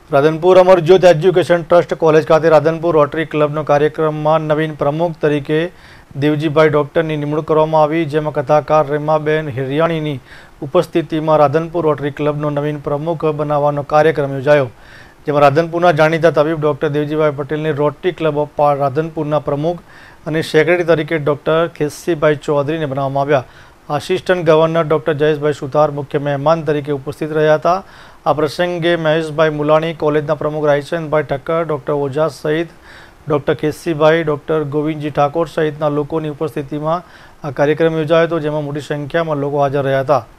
Radhanpur Amarjyot education trust college ખાતે Radhanpur rotary ક્લબનો કાર્યક્રમમાં નવીન પ્રમુખ તરીકે દેવજીભાઈ ડૉક્ટરની નિમણૂક કરવામાં આવી, જેમાં કથાકાર રેમાબેન હિરિયાણીની ઉપસ્થિતિમાં રાધનપુર રોટરી ક્લબનો નવીન પ્રમુખ બનાવવાનો કાર્યક્રમ યોજાયો, જેમાં રાધનપુરના જાણીતા તબીબ ડૉક્ટર દેવજીભાઈ પટેલને રોટરી ક્લબ ઓફ રાધનપુરના પ્રમુખ અને સેક્રેટરી તરીકે ડૉક્ટર ખેસીભાઈ ચૌધરીને બનાવવામાં આવ્યા। Assistant governor doctor Jayeshbhai Suthar મુખ્ય મહેમાન તરીકે ઉપસ્થિત રહ્યા હતા। આ પ્રસંગે મહેશભાઈ મુલાણી, કોલેજના પ્રમુખ રાયચંદભાઈ ઠક્કર, ડૉક્ટર ઓઝા સહિત ડૉક્ટર ખેસીભાઈ, ડૉક્ટર ગોવિંદજી ઠાકોર સહિતના લોકોની ઉપસ્થિતિમાં આ કાર્યક્રમ યોજાયો હતો, જેમાં મોટી સંખ્યામાં લોકો હાજર રહ્યા હતા।